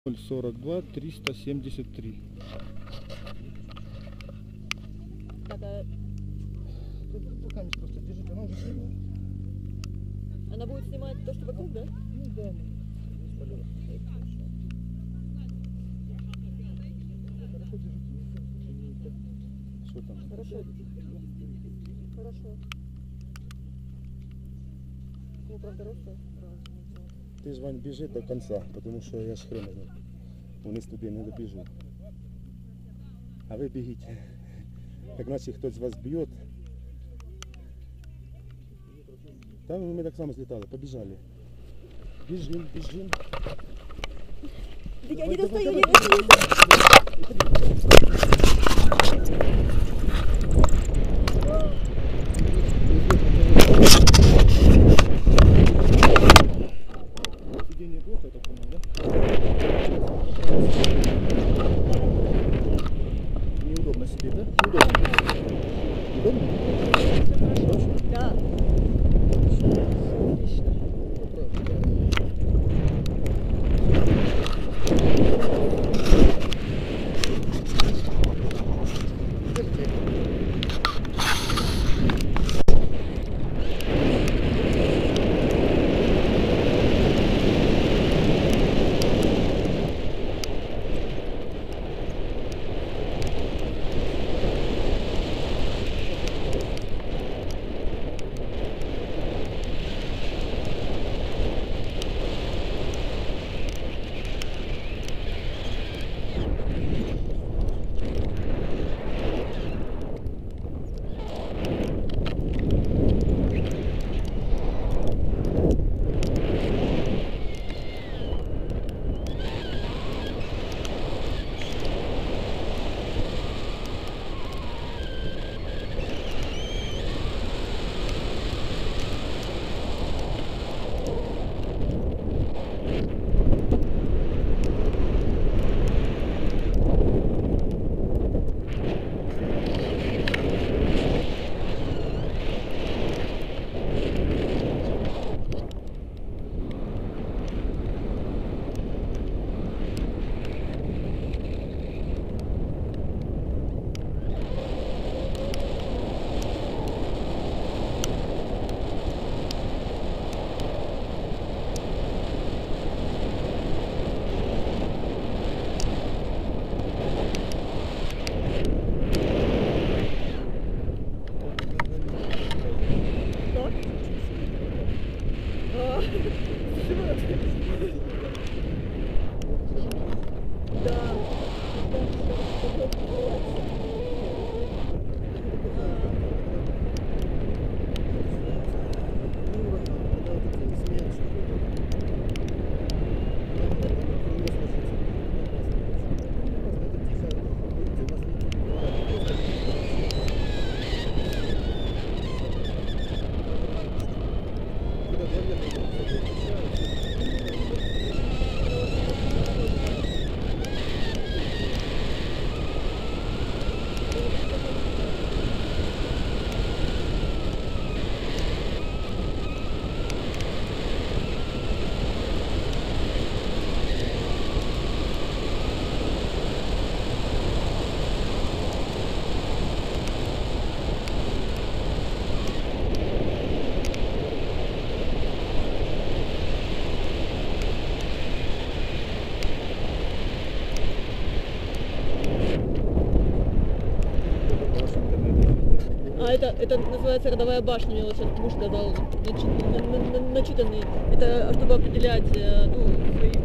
042 373. Пока не просто держите, она уже снимает. Она будет снимать то, что вокруг, да? Ну да. Хорошо держите. Что там? Хорошо. Хорошо. Ну, правда, роста. Ты ж, Вань, бежи до конца, потому что я ж хрен знаю. Вниз туди не добіжу. А ви бігіть. Так наче хтось вас б'є. Там ми так само злітали, побіжали. Біжим, біжим. Я не достаю, давай, не достаю. Сиденье плохо, я так понял, да? Неудобно сидеть, да? Удобно. Удобно? Да. Отлично. Это называется родовая башня, мне вот сейчас муж сказал, начитанный. Это чтобы определять, ну, свои